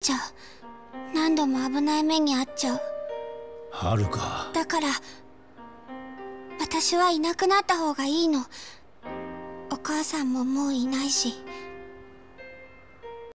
ちゃう。何度も危ない目に遭っちゃう。 はるか。 だから私はいなくなった方がいいの。お母さんももういないし。